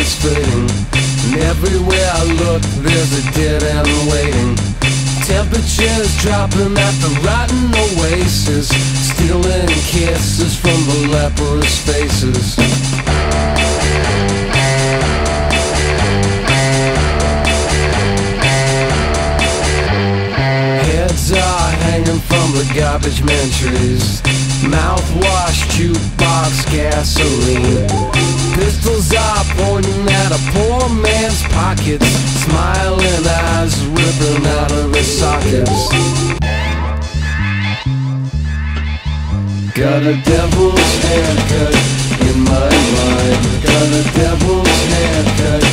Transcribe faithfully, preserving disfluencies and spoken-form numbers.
is fading, and everywhere I look there's a dead end waiting. Temperatures dropping at the rotten oasis, stealing kisses from the leprous faces. Heads are hanging from the garbage man trees, mouthwash, jukebox, gasoline. Pistols are pointing at a poor man's pockets, smiling eyes ripping out of his sockets. Got a devil's haircut in my mind, got a devil's haircut